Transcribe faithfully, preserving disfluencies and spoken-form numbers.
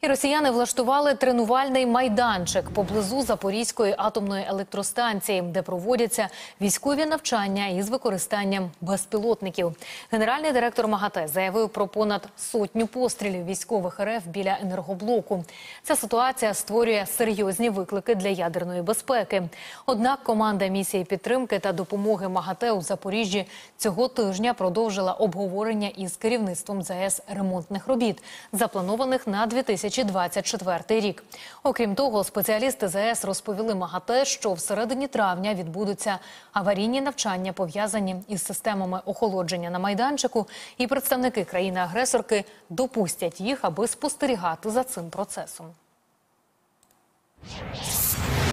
І росіяни влаштували тренувальний майданчик поблизу Запорізької атомної електростанції, де проводяться військові навчання із використанням безпілотників. Генеральний директор МАГАТЕ заявив про понад сотню пострілів військових РФ біля енергоблоку. Ця ситуація створює серйозні виклики для ядерної безпеки. Однак команда місії підтримки та допомоги МАГАТЕ у Запоріжжі цього тижня продовжила обговорення із керівництвом ЗАЕС ремонтних робіт, запланованих на дві тисячі двадцять четвертий рік. Окрім того, спеціалісти ЗАЕС розповіли МАГАТЕ, що всередині травня відбудуться аварійні навчання, пов'язані із системами охолодження на майданчику, і представники країни-агресорки допустять їх, аби спостерігати за цим процесом.